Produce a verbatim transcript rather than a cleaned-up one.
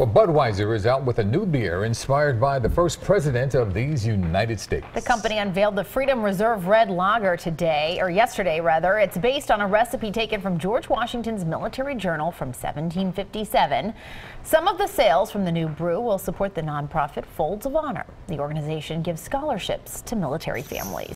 Well, Budweiser is out with a new beer inspired by the first president of these United States. The company unveiled the Freedom Reserve Red Lager today, or yesterday rather. It's based on a recipe taken from George Washington's military journal from seventeen fifty-seven. Some of the sales from the new brew will support the nonprofit Folds of Honor. The organization gives scholarships to military families.